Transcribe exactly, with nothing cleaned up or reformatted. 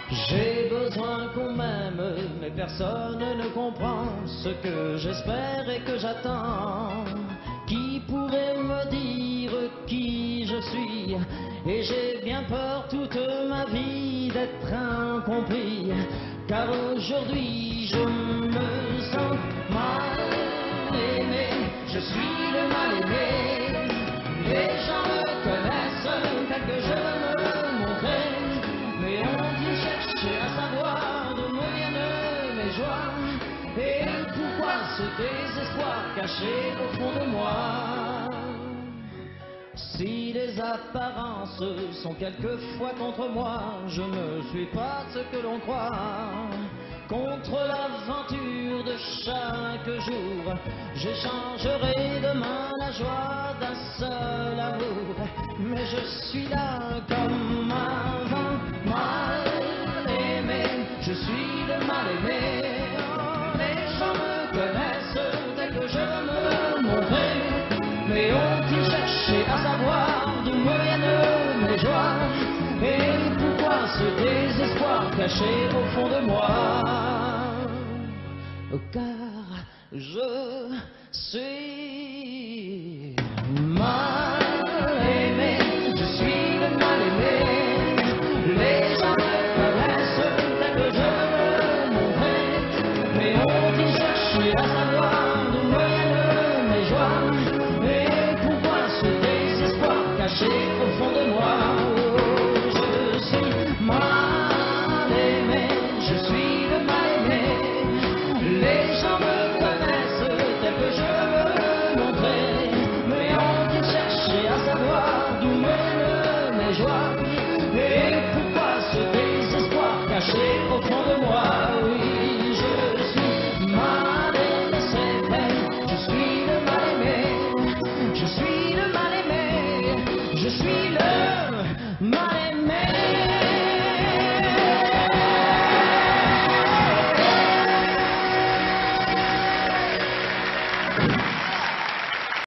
J'ai besoin qu'on m'aime, mais personne ne comprend ce que j'espère et que j'attends. Qui pourrait me dire qui je suis? Et j'ai bien peur toute ma vie d'être incompris, car aujourd'hui je me sens mal aimé. Je suis le mal aimé. Les gens me connaissent tel que je me montrais, mais ont-ils cherché à savoir d'où me viennent mes joies? Et pourquoi ce désespoir caché au fond de moi? Si les apparences sont quelquefois contre moi, je ne suis pas ce que l'on croit. Contre l'aventure de chaque jour, j'échangerai demain la joie d'un seul amour. Mais je suis là comme avant, mal aimé. Je suis le mal aimé. Les gens me connaissent tel que je me montrais, mais ont-ils cherché à savoir d'où me viennent mes joies? Et pourquoi ce désespoir caché au fond de moi? Car je suis mal aimé. Je suis le mal aimé. Les